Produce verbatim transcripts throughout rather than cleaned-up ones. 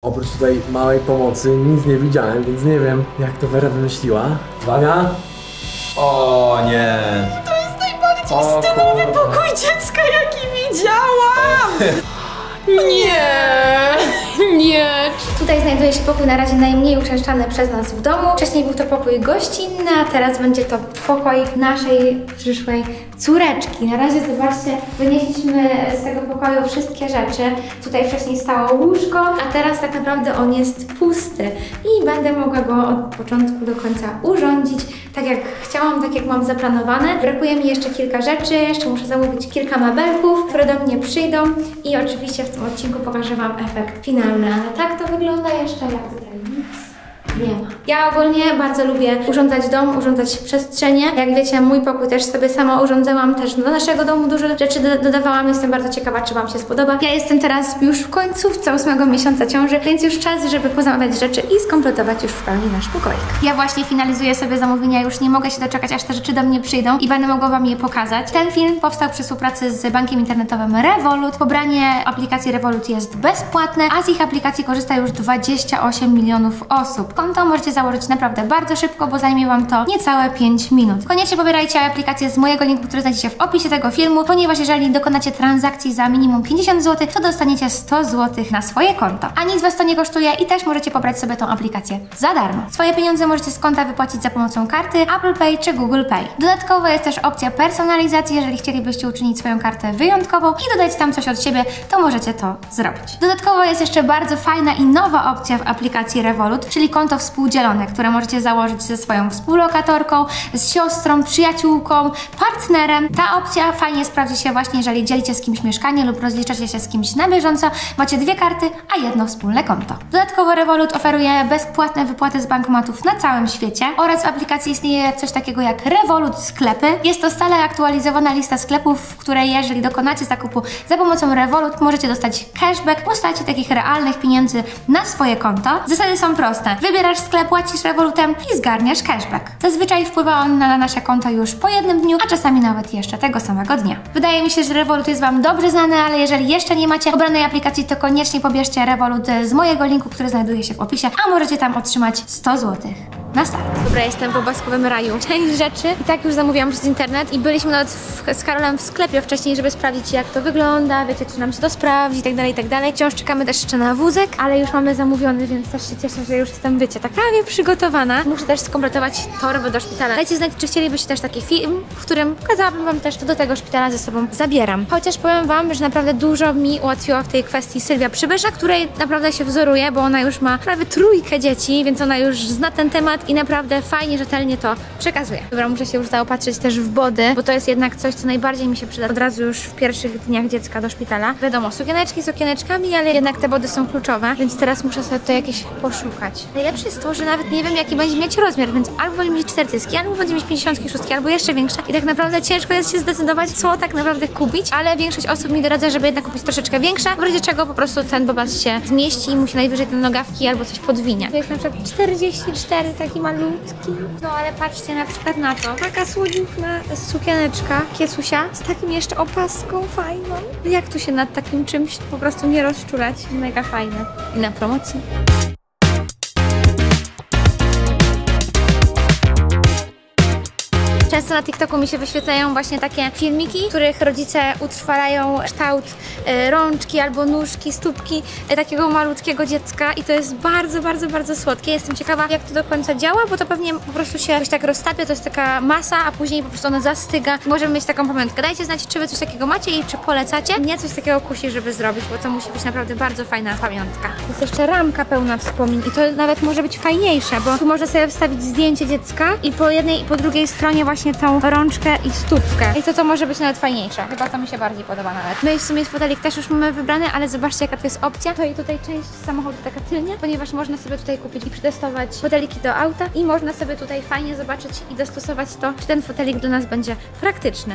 Oprócz tutaj małej pomocy nic nie widziałem, więc nie wiem, jak to Wera wymyśliła. Uwaga! O nie! To jest najbardziej stylowy pokój dziecka, jaki widziałam! Nie, nie. Tutaj znajduje się pokój na razie najmniej uczęszczany przez nas w domu. Wcześniej był to pokój gościnny, a teraz będzie to pokoik naszej przyszłej córeczki. Na razie zobaczcie, wynieśliśmy z tego pokoju wszystkie rzeczy. Tutaj wcześniej stało łóżko, a teraz tak naprawdę on jest pusty i będę mogła go od początku do końca urządzić tak jak chciałam, tak jak mam zaplanowane. Brakuje mi jeszcze kilka rzeczy, jeszcze muszę zamówić kilka mebelków, które do mnie przyjdą i oczywiście w tym odcinku pokażę Wam efekt finalny, ale tak to wygląda jeszcze, jak tutaj nic nie ma. Ja ogólnie bardzo lubię urządzać dom, urządzać przestrzenie. Jak wiecie, mój pokój też sobie sama urządzałam, też do naszego domu dużo rzeczy do dodawałam. Jestem bardzo ciekawa, czy Wam się spodoba. Ja jestem teraz już w końcówce ósmego miesiąca ciąży, więc już czas, żeby pozamawiać rzeczy i skompletować już w pełni nasz pokoik. Ja właśnie finalizuję sobie zamówienia, już nie mogę się doczekać, aż te rzeczy do mnie przyjdą i będę mogła Wam je pokazać. Ten film powstał przy współpracy z bankiem internetowym Revolut. Pobranie aplikacji Revolut jest bezpłatne, a z ich aplikacji korzysta już dwadzieścia osiem milionów osób. Konto możecie założyć naprawdę bardzo szybko, bo zajmie Wam to niecałe pięć minut. Koniecznie pobierajcie aplikację z mojego linku, który znajdziecie w opisie tego filmu, ponieważ jeżeli dokonacie transakcji za minimum pięćdziesiąt złotych, to dostaniecie sto złotych na swoje konto. A nic Was to nie kosztuje i też możecie pobrać sobie tą aplikację za darmo. Swoje pieniądze możecie z konta wypłacić za pomocą karty Apple Pay czy Google Pay. Dodatkowo jest też opcja personalizacji, jeżeli chcielibyście uczynić swoją kartę wyjątkową i dodać tam coś od siebie, to możecie to zrobić. Dodatkowo jest jeszcze bardzo fajna i nowa opcja w aplikacji Revolut, czyli konto współdzielone, które możecie założyć ze swoją współlokatorką, z siostrą, przyjaciółką, partnerem. Ta opcja fajnie sprawdzi się właśnie, jeżeli dzielicie z kimś mieszkanie lub rozliczacie się z kimś na bieżąco, macie dwie karty, a jedno wspólne konto. Dodatkowo Revolut oferuje bezpłatne wypłaty z bankomatów na całym świecie oraz w aplikacji istnieje coś takiego jak Revolut Sklepy. Jest to stale aktualizowana lista sklepów, w której jeżeli dokonacie zakupu za pomocą Revolut, możecie dostać cashback w postaci takich realnych pieniędzy na swoje konto. Zasady są proste. Wybierasz sklep, płacisz Revolutem i zgarniasz cashback. Zazwyczaj wpływa on na nasze konto już po jednym dniu, a czasami nawet jeszcze tego samego dnia. Wydaje mi się, że Revolut jest Wam dobrze znany, ale jeżeli jeszcze nie macie obranej aplikacji, to koniecznie pobierzcie Revolut z mojego linku, który znajduje się w opisie, a możecie tam otrzymać sto złotych na start. Dobra, jestem w obaskowym raju. Część rzeczy i tak już zamówiłam przez internet i byliśmy nawet w, z Karolem w sklepie wcześniej, żeby sprawdzić, jak to wygląda, wiecie, czy nam się to sprawdzi i tak dalej, i tak dalej. Wciąż czekamy też jeszcze na wózek, ale już mamy zamówiony, więc też się cieszę, że już jestem, wiecie, tak prawie przygotowana. Muszę też skompletować torbę do szpitala. Dajcie znać, czy chcielibyście też taki film, w którym pokazałabym Wam też, to do tego szpitala ze sobą zabieram. Chociaż powiem Wam, że naprawdę dużo mi ułatwiła w tej kwestii Sylwia Przybysza, której naprawdę się wzoruje, bo ona już ma prawie trójkę dzieci, więc ona już zna ten temat i naprawdę fajnie, rzetelnie to przekazuje. Dobra, muszę się już zaopatrzyć też w body, bo to jest jednak coś, co najbardziej mi się przyda od razu już w pierwszych dniach dziecka do szpitala. Wiadomo, sukieneczki z sukieneczkami, ale jednak te body są kluczowe, więc teraz muszę sobie tutaj jakieś poszukać. Najlepsze jest to, że nawet nie wiem, jaki będzie mieć rozmiar, więc albo będzie mieć czterdzieści, albo będzie mieć pięćdziesiąt sześć, albo jeszcze większe. I tak naprawdę ciężko jest się zdecydować, co tak naprawdę kupić, ale większość osób mi doradza, żeby jednak kupić troszeczkę większe, w razie czego po prostu ten bobas się zmieści i musi najwyżej te nogawki albo coś podwinie. To jest na przykład czterdzieści cztery, taki malutki. No ale patrzcie na przykład na to. Taka słodziuchna sukieneczka Kiesusia z takim jeszcze opaską fajną. Jak tu się nad takim czymś po prostu nie rozczulać? Mega fajne. I na promocji. Często na TikToku mi się wyświetlają właśnie takie filmiki, w których rodzice utrwalają kształt y, rączki albo nóżki, stópki y, takiego malutkiego dziecka i to jest bardzo, bardzo, bardzo słodkie. Jestem ciekawa, jak to do końca działa, bo to pewnie po prostu się jakoś tak roztapia, to jest taka masa, a później po prostu ona zastyga. Możemy mieć taką pamiątkę. Dajcie znać, czy Wy coś takiego macie i czy polecacie. Mnie coś takiego kusi, żeby zrobić, bo to musi być naprawdę bardzo fajna pamiątka. Jest jeszcze ramka pełna wspomnień i to nawet może być fajniejsze, bo tu można sobie wstawić zdjęcie dziecka i po jednej i po drugiej stronie właśnie tą rączkę i stópkę. I to to może być nawet fajniejsze. Chyba to mi się bardziej podoba nawet. My w sumie fotelik też już mamy wybrany, ale zobaczcie, jaka to jest opcja. To i tutaj część samochodu taka tylnia, ponieważ można sobie tutaj kupić i przetestować foteliki do auta i można sobie tutaj fajnie zobaczyć i dostosować to, czy ten fotelik dla nas będzie praktyczny.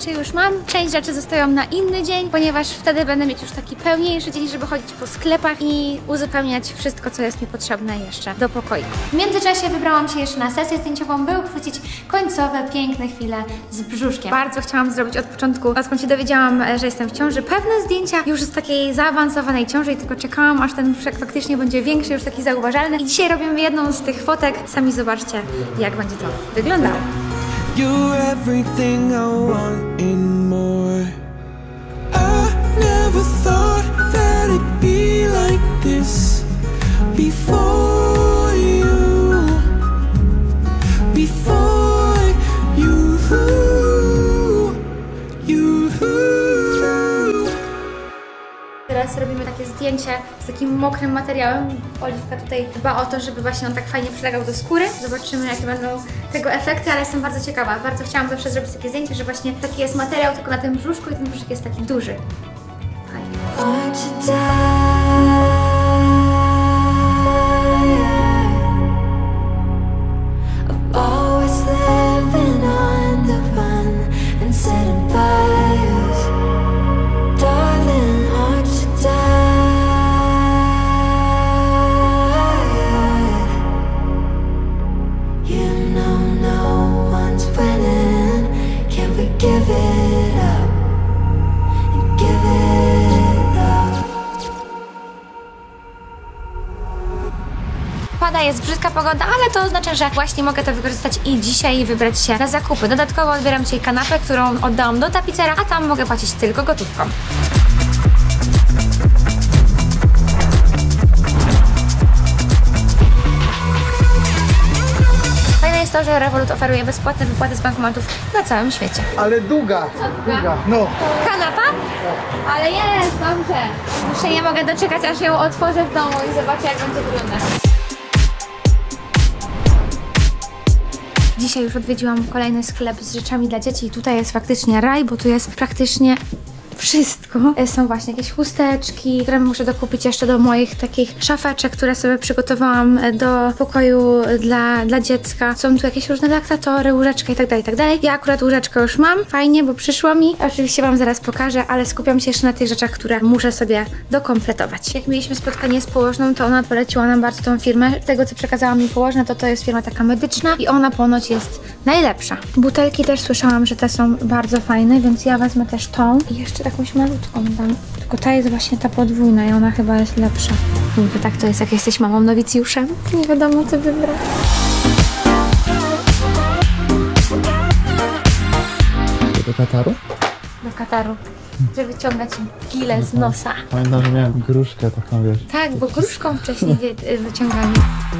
rzeczy już mam, część rzeczy zostają na inny dzień, ponieważ wtedy będę mieć już taki pełniejszy dzień, żeby chodzić po sklepach i uzupełniać wszystko, co jest mi potrzebne jeszcze do pokoju. W międzyczasie wybrałam się jeszcze na sesję zdjęciową, by uchwycić końcowe, piękne chwile z brzuszkiem. Bardzo chciałam zrobić od początku, odkąd się dowiedziałam, że jestem w ciąży, pewne zdjęcia już z takiej zaawansowanej ciąży i tylko czekałam, aż ten brzuszek faktycznie będzie większy, już taki zauważalny. I dzisiaj robimy jedną z tych fotek. Sami zobaczcie, jak będzie to wyglądało. You're everything I want and more. I never thought that it'd be like this before you, before you, you. Teraz robimy takie zdjęcie z takim mokrym materiałem. Oliwka tutaj dba o to, żeby właśnie on tak fajnie przylegał do skóry. Zobaczymy, jakie będą tego efekty, ale jestem bardzo ciekawa. Bardzo chciałam zawsze zrobić takie zdjęcie, że właśnie taki jest materiał tylko na tym brzuszku i ten brzuszek jest taki duży. Fajnie. Pada, jest brzydka pogoda, ale to oznacza, że właśnie mogę to wykorzystać i dzisiaj wybrać się na zakupy. Dodatkowo odbieram dzisiaj kanapę, którą oddałam do tapicera, a tam mogę płacić tylko gotówką. Fajne jest to, że Revolut oferuje bezpłatne wypłaty z bankomatów na całym świecie. Ale długa, długa, no. Kanapa? Ale jest, dobrze. Jeszcze nie mogę doczekać, aż ją otworzę w domu i zobaczę, jak będzie wyglądać. Dzisiaj już odwiedziłam kolejny sklep z rzeczami dla dzieci i tutaj jest faktycznie raj, bo tu jest praktycznie wszystko. Są właśnie jakieś chusteczki, które muszę dokupić jeszcze do moich takich szafeczek, które sobie przygotowałam do pokoju dla, dla dziecka. Są tu jakieś różne laktatory, łóżeczka i tak dalej, i tak dalej. Ja akurat łóżeczkę już mam, fajnie, bo przyszło mi. Oczywiście wam zaraz pokażę, ale skupiam się jeszcze na tych rzeczach, które muszę sobie dokompletować. Jak mieliśmy spotkanie z położną, to ona poleciła nam bardzo tą firmę. Z tego, co przekazała mi położna, to to jest firma taka medyczna i ona ponoć jest najlepsza. Butelki też słyszałam, że te są bardzo fajne, więc ja wezmę też tą i jeszcze jakąś malutką dam. Tylko ta jest właśnie ta podwójna i ona chyba jest lepsza. Mówię, tak to jest, jak jesteś mamą nowicjuszem. Nie wiadomo, co wybrać. Do Kataru? Do Kataru. Żeby wyciągać gilę z nosa. Pamiętam, że miałem gruszkę taką, wiesz. Tak, bo gruszką wcześniej wy wyciągali.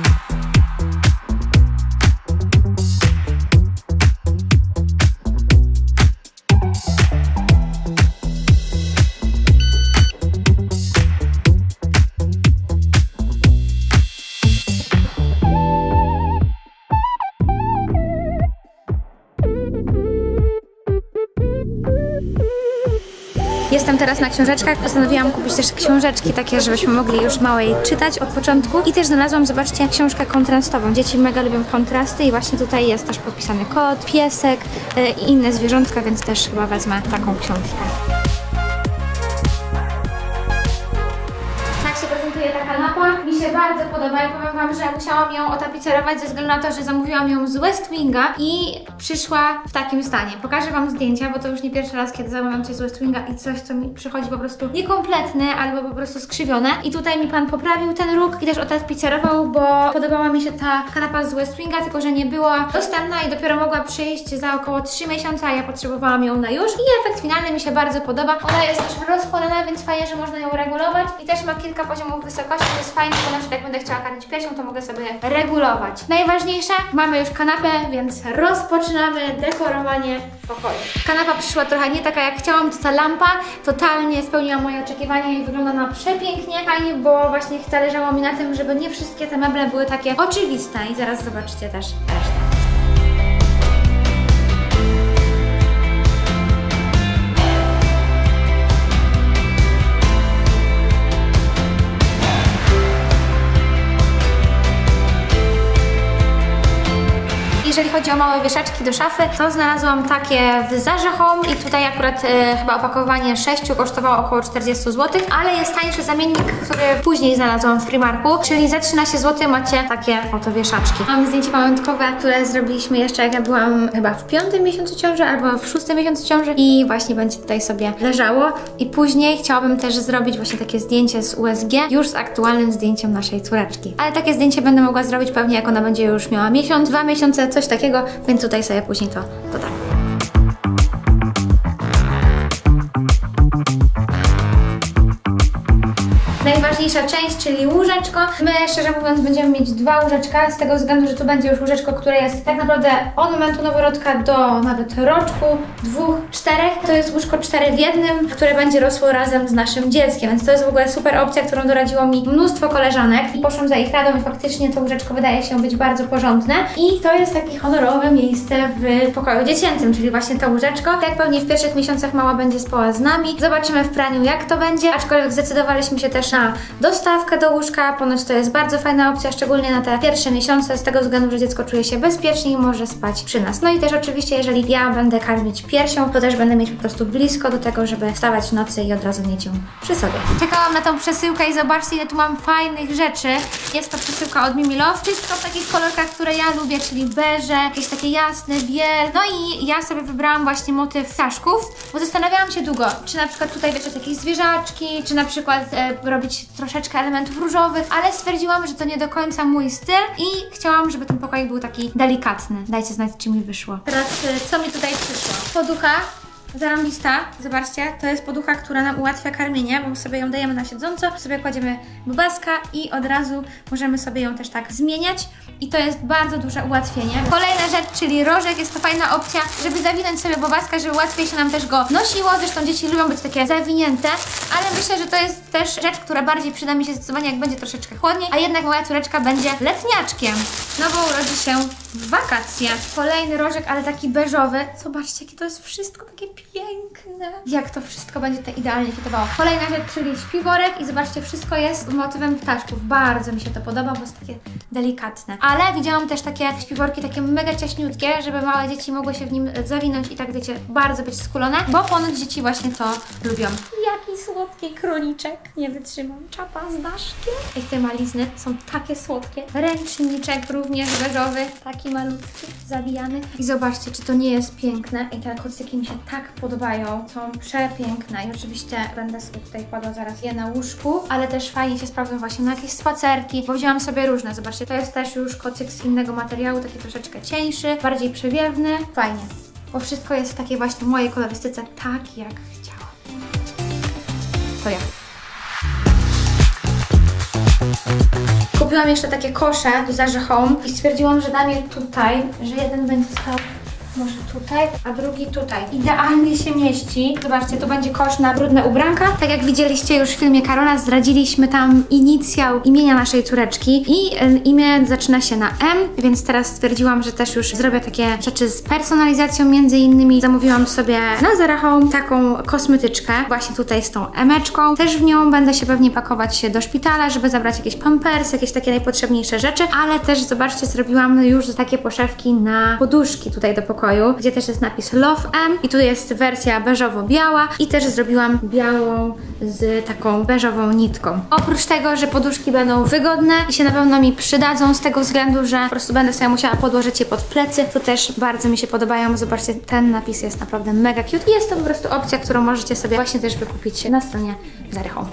Jestem teraz na książeczkach, postanowiłam kupić też książeczki takie, żebyśmy mogli już małej czytać od początku. I też znalazłam, zobaczcie, książkę kontrastową. Dzieci mega lubią kontrasty i właśnie tutaj jest też podpisany kot, piesek yy, i inne zwierzątka, więc też chyba wezmę taką książkę. Tak się prezentuje ta kanapa. Mi się bardzo podoba i powiem wam, że musiałam ją otapicerować ze względu na to, że zamówiłam ją z West Winga i przyszła w takim stanie. Pokażę wam zdjęcia, bo to już nie pierwszy raz, kiedy zamawiam coś z West Winga i coś, co mi przychodzi po prostu niekompletne albo po prostu skrzywione. I tutaj mi pan poprawił ten róg i też otapicerował, bo podobała mi się ta kanapa z West Winga, tylko że nie była dostępna i dopiero mogła przyjść za około trzy miesiące, a ja potrzebowałam ją na już. I efekt finalny mi się bardzo podoba. Ona jest też rozpalona, więc fajnie, że można ją regulować i też ma kilka poziomów wysokości, to jest fajne, bo na przykład jak będę chciała karmić piersią, to mogę sobie regulować. Najważniejsze, mamy już kanapę, więc rozpoczynamy dekorowanie pokoju. Kanapa przyszła trochę nie taka, jak chciałam, to ta lampa totalnie spełniła moje oczekiwania i wygląda na przepięknie. Fajnie, bo właśnie zależało mi na tym, żeby nie wszystkie te meble były takie oczywiste i zaraz zobaczycie też resztę. Jeżeli chodzi o małe wieszaczki do szafy, to znalazłam takie w Zarze Home i tutaj akurat e, chyba opakowanie sześciu kosztowało około czterdzieści złotych, ale jest tańszy zamiennik, który później znalazłam w Primarku, czyli za trzynaście złotych macie takie oto wieszaczki. Mam zdjęcie pamiątkowe, które zrobiliśmy jeszcze jak ja byłam chyba w piątym miesiącu ciąży albo w szóstym miesiącu ciąży i właśnie będzie tutaj sobie leżało. I później chciałabym też zrobić właśnie takie zdjęcie z U S G już z aktualnym zdjęciem naszej córeczki. Ale takie zdjęcie będę mogła zrobić pewnie jak ona będzie już miała miesiąc, dwa miesiące, coś takiego, więc tutaj sobie później to dodam. Najważniejsza część, czyli łóżeczko. My, szczerze mówiąc, będziemy mieć dwa łóżeczka, z tego względu, że tu będzie już łóżeczko, które jest tak naprawdę od momentu noworodka do nawet roczku, dwóch, czterech. To jest łóżko cztery w jednym, które będzie rosło razem z naszym dzieckiem, więc to jest w ogóle super opcja, którą doradziło mi mnóstwo koleżanek i poszłam za ich radą i faktycznie to łóżeczko wydaje się być bardzo porządne i to jest takie honorowe miejsce w pokoju dziecięcym, czyli właśnie to łóżeczko. Tak pewnie w pierwszych miesiącach mała będzie spała z nami. Zobaczymy w praniu, jak to będzie, aczkolwiek zdecydowaliśmy się też na dostawkę do łóżka. Ponoć to jest bardzo fajna opcja, szczególnie na te pierwsze miesiące, z tego względu, że dziecko czuje się bezpiecznie i może spać przy nas. No i też oczywiście, jeżeli ja będę karmić piersią, to też będę mieć po prostu blisko do tego, żeby wstawać w nocy i od razu mieć ją przy sobie. Czekałam na tą przesyłkę i zobaczcie, ile tu mam fajnych rzeczy. Jest to przesyłka od Mimi Love. Wszystko w takich kolorkach, które ja lubię, czyli beże, jakieś takie jasne, biel. No i ja sobie wybrałam właśnie motyw ptaszków, bo zastanawiałam się długo, czy na przykład tutaj wiecie, jakieś zwierzaczki, czy na przykład e, robić troszeczkę elementów różowych, ale stwierdziłam, że to nie do końca mój styl i chciałam, żeby ten pokoik był taki delikatny. Dajcie znać, czy mi wyszło. Teraz co mi tutaj przyszło? Poducha. Zarąbista, zobaczcie, to jest poducha, która nam ułatwia karmienie, bo sobie ją dajemy na siedząco, sobie kładziemy bobaska i od razu możemy sobie ją też tak zmieniać i to jest bardzo duże ułatwienie. Kolejna rzecz, czyli rożek, jest to fajna opcja, żeby zawinąć sobie bobaska, żeby łatwiej się nam też go nosiło, zresztą dzieci lubią być takie zawinięte, ale myślę, że to jest też rzecz, która bardziej przyda mi się zdecydowanie, jak będzie troszeczkę chłodniej, a jednak moja córeczka będzie letniaczkiem, no bo urodzi się w wakacje. Kolejny rożek, ale taki beżowy, zobaczcie, jakie to jest wszystko takie piękne. Jak to wszystko będzie to idealnie fitowało. Kolejna rzecz, czyli śpiworek i zobaczcie, wszystko jest motywem ptaszków. Bardzo mi się to podoba, bo jest takie delikatne. Ale widziałam też takie śpiworki, takie mega ciaśniutkie, żeby małe dzieci mogły się w nim zawinąć i tak wiecie, bardzo być skulone, bo ponoć dzieci właśnie to lubią. Jaki słodki króliczek. Nie wytrzymam. Czapa z daszkiem. I te malizny są takie słodkie. Ręczniczek również beżowy, taki malutki, zawijany. I zobaczcie, czy to nie jest piękne. I te kocyki mi się tak podobają. Są przepiękne i oczywiście będę sobie tutaj kładła zaraz je na łóżku, ale też fajnie się sprawdzą właśnie na jakieś spacerki, bo wzięłam sobie różne. Zobaczcie, to jest też już kocyk z innego materiału, taki troszeczkę cieńszy, bardziej przewiewny. Fajnie, bo wszystko jest w takiej właśnie mojej kolorystyce, tak jak chciałam. To ja. Kupiłam jeszcze takie kosze do Zarze Home i stwierdziłam, że dam je tutaj, że jeden będzie stał może tutaj, a drugi tutaj. Idealnie się mieści. Zobaczcie, tu będzie kosz na brudne ubranka. Tak jak widzieliście już w filmie Karola, zdradziliśmy tam inicjał imienia naszej córeczki i y, imię zaczyna się na M, więc teraz stwierdziłam, że też już zrobię takie rzeczy z personalizacją między innymi. Zamówiłam sobie na Zara Home taką kosmetyczkę, właśnie tutaj z tą emeczką. Też w nią będę się pewnie pakować do szpitala, żeby zabrać jakieś pampersy, jakieś takie najpotrzebniejsze rzeczy, ale też zobaczcie, zrobiłam już takie poszewki na poduszki tutaj do pokoju, gdzie też jest napis Love M i tu jest wersja beżowo-biała i też zrobiłam białą z taką beżową nitką. Oprócz tego, że poduszki będą wygodne i się na pewno mi przydadzą z tego względu, że po prostu będę sobie musiała podłożyć je pod plecy, to też bardzo mi się podobają. Zobaczcie, ten napis jest naprawdę mega cute i jest to po prostu opcja, którą możecie sobie właśnie też wykupić na stronie Zary Home.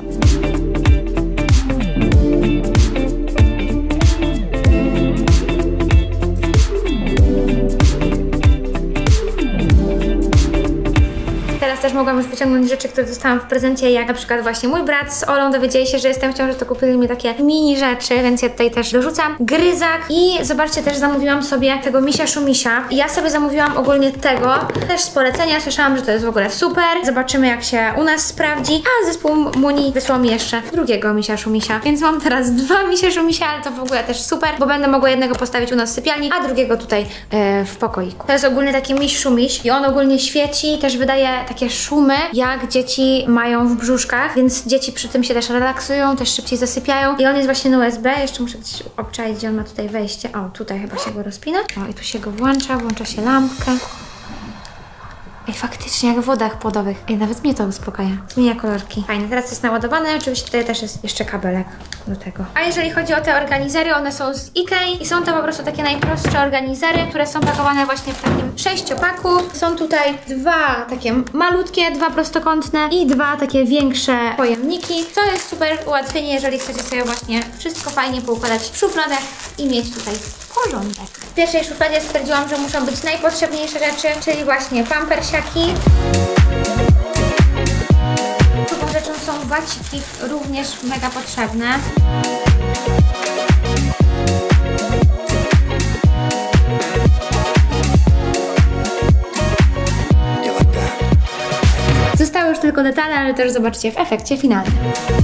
Teraz też mogłam już wyciągnąć rzeczy, które dostałam w prezencie, jak na przykład właśnie mój brat z Olą dowiedzieli się, że jestem w ciąży, to kupili mi takie mini rzeczy, więc ja tutaj też dorzucam. Gryzak i zobaczcie, też zamówiłam sobie tego misia szumisia. Ja sobie zamówiłam ogólnie tego, też z polecenia, słyszałam, że to jest w ogóle super. Zobaczymy, jak się u nas sprawdzi, a zespół Muni wysłał mi jeszcze drugiego misia szumisia, więc mam teraz dwa misie szumisia, ale to w ogóle też super, bo będę mogła jednego postawić u nas w sypialni, a drugiego tutaj yy, w pokoiku. To jest ogólnie taki miś szumiś i on ogólnie świeci, też wydaje takie szumy, jak dzieci mają w brzuszkach, więc dzieci przy tym się też relaksują, też szybciej zasypiają. I on jest właśnie na U S B, jeszcze muszę gdzieś obczaić, gdzie on ma tutaj wejście. O, tutaj chyba się go rozpina. O, i tu się go włącza, włącza się lampkę. Ej, faktycznie jak w wodach płodowych. Ej, nawet mnie to uspokaja. Zmienia kolorki. Fajnie, teraz jest naładowane. Oczywiście tutaj też jest jeszcze kabelek do tego. A jeżeli chodzi o te organizery, one są z Ikei i są to po prostu takie najprostsze organizery, które są pakowane właśnie w takim sześciopaku. Są tutaj dwa takie malutkie, dwa prostokątne i dwa takie większe pojemniki. To jest super ułatwienie, jeżeli chcecie sobie właśnie wszystko fajnie poukładać w szufladach i mieć tutaj porządek. W pierwszej szufladzie stwierdziłam, że muszą być najpotrzebniejsze rzeczy, czyli właśnie pampersiaki. Drugą rzeczą są waciki, również mega potrzebne. Zostały już tylko detale, ale też zobaczcie w efekcie finalnym.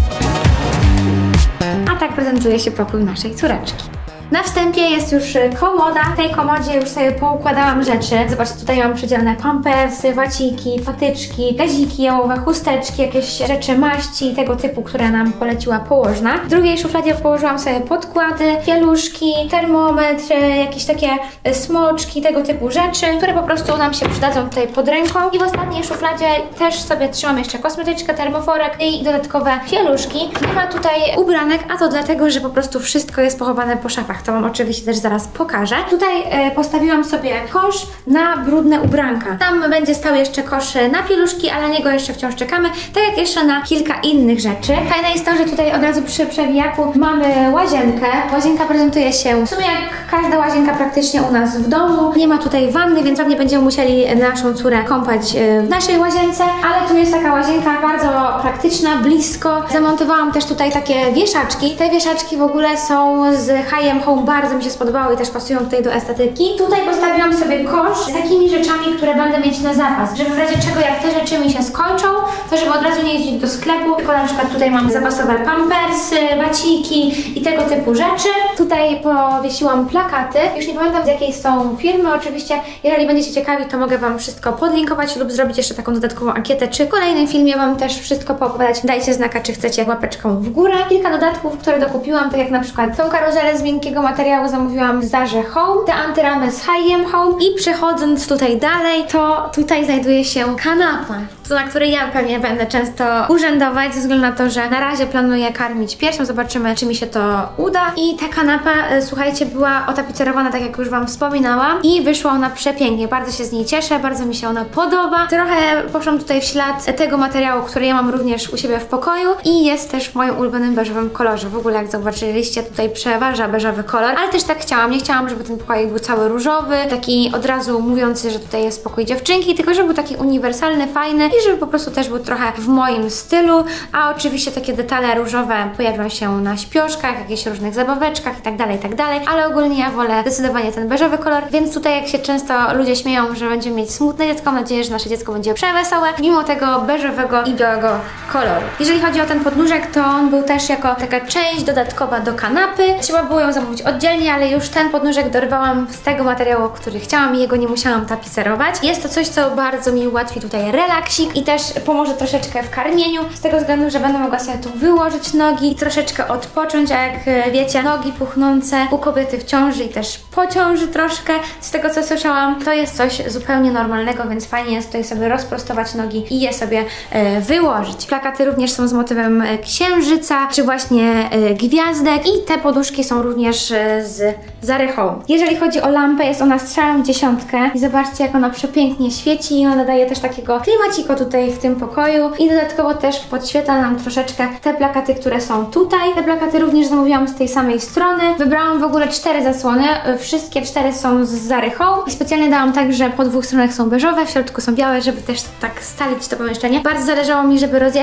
A tak prezentuje się pokój naszej córeczki. Na wstępie jest już komoda. W tej komodzie już sobie poukładałam rzeczy. Zobaczcie, tutaj mam przydzielone pampersy, waciki, patyczki, gaziki jałowe, chusteczki, jakieś rzeczy maści tego typu, które nam poleciła położna. W drugiej szufladzie położyłam sobie podkłady, pieluszki, termometr, jakieś takie smoczki, tego typu rzeczy, które po prostu nam się przydadzą tutaj pod ręką. I w ostatniej szufladzie też sobie trzymam jeszcze kosmetyczkę, termoforek i dodatkowe pieluszki. Nie ma tutaj ubranek, a to dlatego, że po prostu wszystko jest pochowane po szafach. To wam oczywiście też zaraz pokażę. Tutaj e, postawiłam sobie kosz na brudne ubranka. Tam będzie stał jeszcze kosz na pieluszki, ale na niego jeszcze wciąż czekamy, tak jak jeszcze na kilka innych rzeczy. Fajne jest to, że tutaj od razu przy przewijaku mamy łazienkę. Łazienka prezentuje się w sumie jak każda łazienka praktycznie u nas w domu. Nie ma tutaj wanny, więc pewnie będziemy musieli naszą córę kąpać w naszej łazience, ale tu jest taka łazienka bardzo praktyczna, blisko. Zamontowałam też tutaj takie wieszaczki. Te wieszaczki w ogóle są z H and M Home, bardzo mi się spodobały i też pasują tutaj do estetyki. Tutaj postawiłam sobie kosz z takimi rzeczami, które będę mieć na zapas, żeby w razie czego, jak te rzeczy mi się skończą, to żeby od razu nie jeździć do sklepu, tylko na przykład tutaj mam zapasowe pampersy, waciki i tego typu rzeczy. Tutaj powiesiłam plakaty, już nie pamiętam z jakiej są firmy, oczywiście jeżeli będziecie ciekawi, to mogę wam wszystko podlinkować lub zrobić jeszcze taką dodatkową ankietę, czy w kolejnym filmie wam też wszystko poopowiadać. Dajcie znaka, czy chcecie łapeczką w górę. Kilka dodatków, które dokupiłam, tak jak na przykład tą karuzelę z miękkiego materiału zamówiłam w Zarze Home, te antyramy z H and M Home i przechodząc tutaj dalej, to tutaj znajduje się kanapa, na której ja pewnie będę często urzędować, ze względu na to, że na razie planuję karmić piersią, zobaczymy, czy mi się to uda. I ta kanapa, słuchajcie, była otapicerowana, tak jak już wam wspominałam, i wyszła ona przepięknie, bardzo się z niej cieszę, bardzo mi się ona podoba. Trochę poszłam tutaj w ślad tego materiału, który ja mam również u siebie w pokoju i jest też w moim ulubionym beżowym kolorze. W ogóle jak zauważyliście, tutaj przeważa beżowy kolor, ale też tak chciałam, nie chciałam, żeby ten pokoik był cały różowy, taki od razu mówiący, że tutaj jest pokój dziewczynki, tylko żeby był taki uniwersalny, fajny i żeby po prostu też był trochę w moim stylu, a oczywiście takie detale różowe pojawią się na śpioszkach, jakichś różnych zabaweczkach i tak dalej, i tak dalej, ale ogólnie ja wolę zdecydowanie ten beżowy kolor, więc tutaj jak się często ludzie śmieją, że będziemy mieć smutne dziecko, mam nadzieję, że nasze dziecko będzie przewesołe, mimo tego beżowego i białego koloru. Jeżeli chodzi o ten podnóżek, to on był też jako taka część dodatkowa do kanapy. Trzeba było ją zamówić oddzielnie, ale już ten podnóżek dorwałam z tego materiału, który chciałam i jego nie musiałam tapicerować. Jest to coś, co bardzo mi ułatwi tutaj relaksik i też pomoże troszeczkę w karmieniu, z tego względu, że będę mogła sobie tu wyłożyć nogi i troszeczkę odpocząć, a jak wiecie, nogi puchnące u kobiety w ciąży i też po ciąży troszkę, z tego co słyszałam, to jest coś zupełnie normalnego, więc fajnie jest tutaj sobie rozprostować nogi i je sobie e, wyłożyć. Plakaty również są z motywem księżyca, czy właśnie e, gwiazdek i te poduszki są również e, z Zary Home. Jeżeli chodzi o lampę, jest ona strzałem w dziesiątkę i zobaczcie, jak ona przepięknie świeci i ona daje też takiego klimaciko tutaj w tym pokoju i dodatkowo też podświetla nam troszeczkę te plakaty, które są tutaj. Te plakaty również zamówiłam z tej samej strony. Wybrałam w ogóle cztery zasłony, wszystkie cztery są z Zary Home i specjalnie dałam tak, że po dwóch stronach są beżowe, w środku są białe, żeby też tak stalić to pomieszczenie. Bardzo zależało mi, żeby rozjaśnić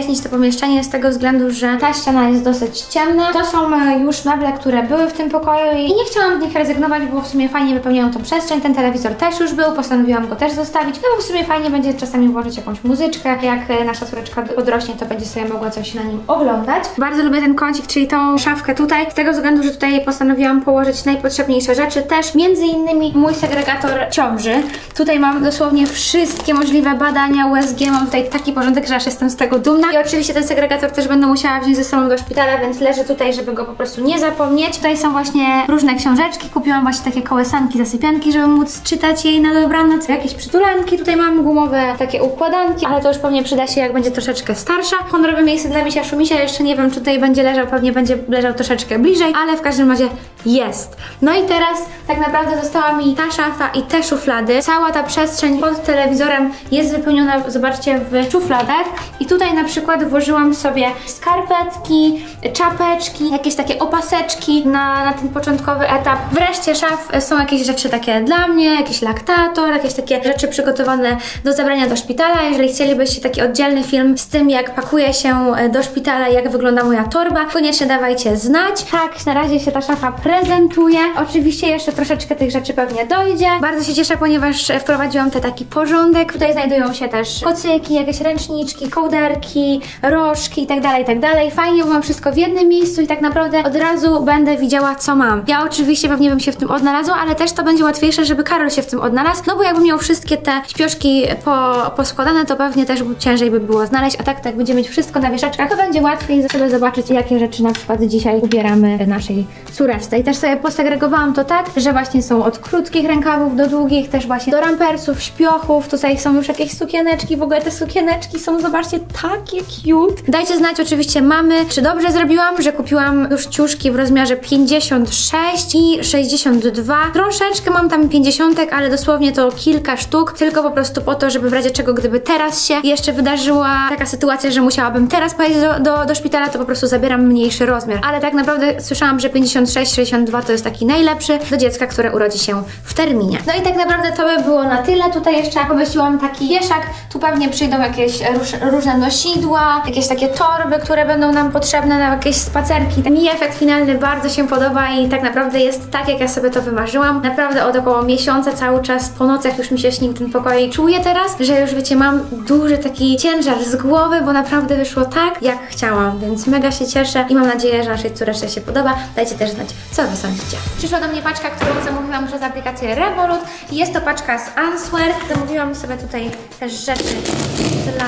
wyjaśnić to pomieszczenie z tego względu, że ta ściana jest dosyć ciemna. To są już meble, które były w tym pokoju i nie chciałam z nich rezygnować, bo w sumie fajnie wypełniają tą przestrzeń. Ten telewizor też już był, postanowiłam go też zostawić, no bo w sumie fajnie będzie czasami włożyć jakąś muzyczkę. Jak nasza córeczka podrośnie, to będzie sobie mogła coś na nim oglądać. Bardzo lubię ten kącik, czyli tą szafkę tutaj, z tego względu, że tutaj postanowiłam położyć najpotrzebniejsze rzeczy. Też między innymi mój segregator ciąży. Tutaj mam dosłownie wszystkie możliwe badania U S G, mam tutaj taki porządek, że aż jestem z tego dumna. I oczywiście ten segregator też będę musiała wziąć ze sobą do szpitala, więc leży tutaj, żeby go po prostu nie zapomnieć. Tutaj są właśnie różne książeczki, kupiłam właśnie takie kołysanki, zasypianki, żeby móc czytać jej na dobranoc. Jakieś przytulanki, tutaj mam gumowe takie układanki, ale to już pewnie przyda się, jak będzie troszeczkę starsza. Honorowe miejsce dla misia Szumisia, jeszcze nie wiem, czy tutaj będzie leżał, pewnie będzie leżał troszeczkę bliżej, ale w każdym razie jest. No i teraz tak naprawdę została mi ta szafa i te szuflady. Cała ta przestrzeń pod telewizorem jest wypełniona, zobaczcie, w szufladach. I tutaj na przykład włożyłam sobie skarpetki, czapeczki, jakieś takie opaseczki na, na ten początkowy etap. W reszcie szaf są jakieś rzeczy takie dla mnie, jakiś laktator, jakieś takie rzeczy przygotowane do zabrania do szpitala. Jeżeli chcielibyście taki oddzielny film z tym, jak pakuję się do szpitala, jak wygląda moja torba, koniecznie dawajcie znać. Tak, na razie się ta szafa prezentuje. Oczywiście jeszcze troszeczkę tych rzeczy pewnie dojdzie. Bardzo się cieszę, ponieważ wprowadziłam te taki porządek. Tutaj znajdują się też kocyki, jakieś ręczniczki, kołderki, rożki itd., itd. Fajnie, bo mam wszystko w jednym miejscu i tak naprawdę od razu będę widziała, co mam. Ja oczywiście pewnie bym się w tym odnalazła, ale też to będzie łatwiejsze, żeby Karol się w tym odnalazł, no bo jakbym miał wszystkie te śpioszki po, poskładane, to pewnie też ciężej by było znaleźć, a tak, tak będzie mieć wszystko na wieszaczkach, to będzie łatwiej sobie zobaczyć, jakie rzeczy na przykład dzisiaj ubieramy naszej córeczce. I też sobie posegregowałam to tak, że właśnie są od krótkich rękawów do długich, też właśnie do rampersów, śpiochów, tutaj są już jakieś sukieneczki, w ogóle te sukieneczki są, zobaczcie, takie cute. Dajcie znać oczywiście mamy, czy dobrze zrobiłam, że kupiłam już ciuszki w rozmiarze pięćdziesiąt sześć i sześćdziesiąt dwa. Troszeczkę mam tam pięćdziesiątek, ale dosłownie to kilka sztuk, tylko po prostu po to, żeby w razie czego, gdyby teraz się jeszcze wydarzyła taka sytuacja, że musiałabym teraz pojechać do, do, do szpitala, to po prostu zabieram mniejszy rozmiar. Ale tak naprawdę słyszałam, że pięćdziesiąt sześć sześćdziesiąt dwa to jest taki najlepszy do dziecka, które urodzi się w terminie. No i tak naprawdę to by było na tyle. Tutaj jeszcze pomyśliłam taki wieszak, tu pewnie przyjdą jakieś róż, różne nosidła, jakieś takie torby, które będą nam potrzebne na jakieś spacerki. Mi efekt finalny bardzo się podoba i tak naprawdę jest tak, jak ja sobie to wymarzyłam. Naprawdę od około miesiąca cały czas po nocach już mi się śnił ten pokój. Czuję teraz, że już wiecie, mam duży taki ciężar z głowy, bo naprawdę wyszło tak, jak chciałam, więc mega się cieszę i mam nadzieję, że naszej córeczce się podoba. Dajcie też znać, co wy sądzicie. Przyszła do mnie paczka, którą zamówiłam przez aplikację Revolut i jest to paczka z Answear. Zamówiłam sobie tutaj też rzeczy dla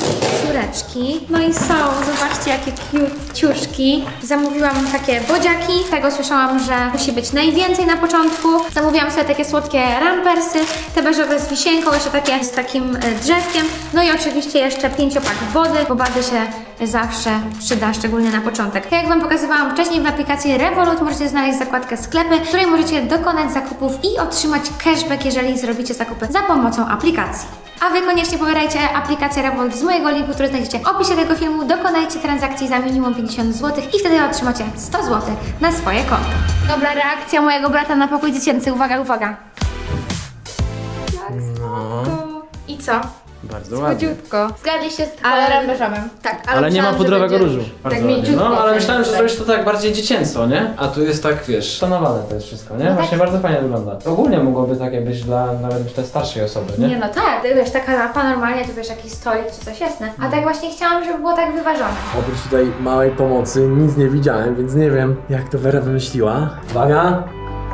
córeczki. No i są, zobaczcie, jakie cute ciuszki. Zamówiłam takie bodziaki, tego słyszałam, że musi być najwięcej na początku. Zamówiłam sobie takie słodkie rampersy, te beżowe z wisienką, jeszcze takie z takim drzewkiem. No i oczywiście jeszcze pięciopak wody, bo bardzo się zawsze przyda, szczególnie na początek. Tak jak wam pokazywałam wcześniej, w aplikacji Revolut możecie znaleźć zakładkę sklepy, w której możecie dokonać zakupów i otrzymać cashback, jeżeli zrobicie zakupy za pomocą aplikacji. A wy koniecznie pobierajcie aplikację Revolut z mojego linku, który znajdziecie w opisie tego filmu. Dokonajcie transakcji za minimum pięćdziesiąt złotych i wtedy otrzymacie sto złotych na swoje konto. Dobra reakcja mojego brata na pokój dziecięcy. Uwaga, uwaga. No, I co? bardzo ładnie. Chodziutko. Zgadliście z kolorem beżowym. Tak, ale, Ale nie ma myślałam, że pudrowego będzie różu. Tak Bardzo ładnie. mięciutko. No, ale myślałem, że zrobisz to tak bardziej dziecięco, nie? A tu jest tak, wiesz... Szanowane to jest wszystko, nie? No Właśnie tak. bardzo fajnie wygląda. Ogólnie mogłoby takie być dla nawet myślę starszej osoby, nie? Nie no tak, wiesz, taka lampa normalnie, to wiesz, jakiś stolik czy coś jasne. A tak właśnie chciałam, żeby było tak wyważone. Oprócz tutaj małej pomocy nic nie widziałem, więc nie wiem, jak to Wera wymyśliła. Uwaga!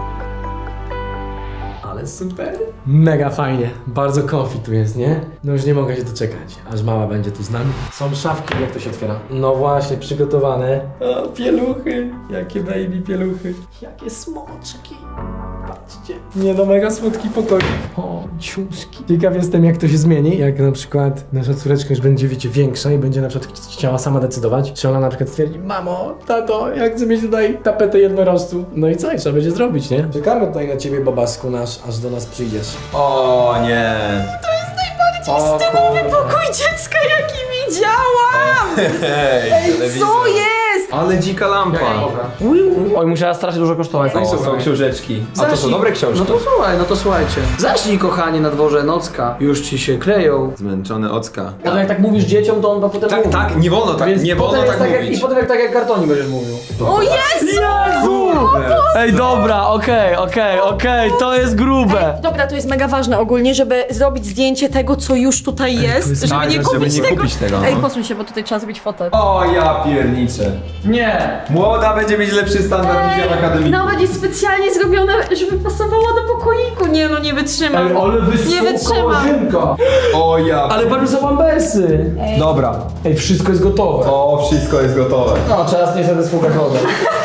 Ale super! Mega fajnie, bardzo comfy tu jest, nie? No już nie mogę się doczekać, aż mama będzie tu z nami. Są szafki, jak to się otwiera? No właśnie, przygotowane. O, pieluchy! Jakie baby pieluchy! Jakie smoczki! Patrzcie. Nie no, mega słodki pokój. O, ciuszki. Ciekaw jestem, jak to się zmieni, jak na przykład nasza córeczka już będzie, wiecie, większa i będzie na przykład ch chciała sama decydować, czy ona na przykład stwierdzi: mamo, tato, ja chcę mieć tutaj tapetę jednorożców. No i co? I trzeba będzie zrobić, nie? Czekamy tutaj na ciebie, babasku nasz, aż do nas przyjdziesz. O nie. To jest najbardziej stylowy pokój dziecka, jaki widziałam! Hej, Ej, telewizor. co jest? jest? Ale dzika lampa. Oj, musiała strasznie dużo kosztować. O, są książeczki. A to są Zacznij. dobre książki. No to słuchaj, no to słuchajcie. Zacznij, kochanie, na dworze nocka. Już ci się kleją. Zmęczony ocka. Potem jak tak mówisz dzieciom, to on to potem Tak, mówi. tak, nie wolno tak, Więc nie wolno potem jest tak jak, mówić. I potem jak tak jak kartoni będziesz mówił. O Jezu! Ej, dobra, okej, okej, okej, to jest grube. Dobra, to jest mega ważne ogólnie, żeby zrobić zdjęcie tego, co już tutaj jest, żeby tak, nie żeby kupić nie tego. kupić tego, Ej, no. posuń się, bo tutaj trzeba zrobić fotę. O, ja pierniczę. Nie. Młoda będzie mieć lepszy standard niż ja w akademii. Nawet jest specjalnie zrobione, żeby pasowało do pokoiku. Nie no, nie wytrzymam. ale Nie wytrzymam. O, ja. Ale patrz, są bambesy. Dobra. Ej, wszystko jest gotowe. O, wszystko jest gotowe. No, czas niestety spłukać wodę.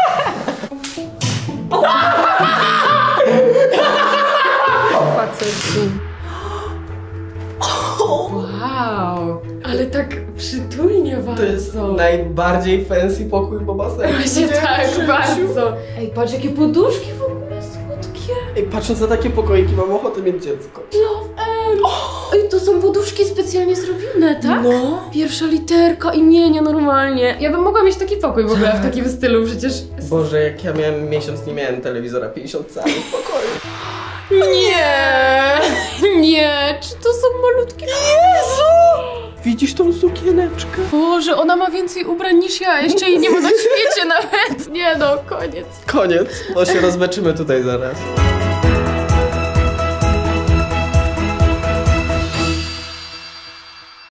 Wow, ale tak przytulnie bardzo. To jest najbardziej fancy pokój po basenie. Właśnie tak, bardzo. Ej, patrz jakie poduszki w ogóle słodkie. Ej, patrząc na takie pokoiki, mam ochotę mieć dziecko. Love M. Ej, to są poduszki specjalnie zrobione, tak? No. Pierwsza literka, imienia normalnie. Ja bym mogła mieć taki pokój w ogóle w takim stylu, przecież... Boże, jak ja miałem miesiąc, nie miałem telewizora, pięćdziesiąt cali w pokoju. Nie, nie, czy to są malutkie... Widzisz tą sukieneczkę? Boże, ona ma więcej ubrań niż ja, jeszcze jej nie ma na świecie nawet. Nie no, koniec. Koniec. No się rozbeczymy tutaj zaraz.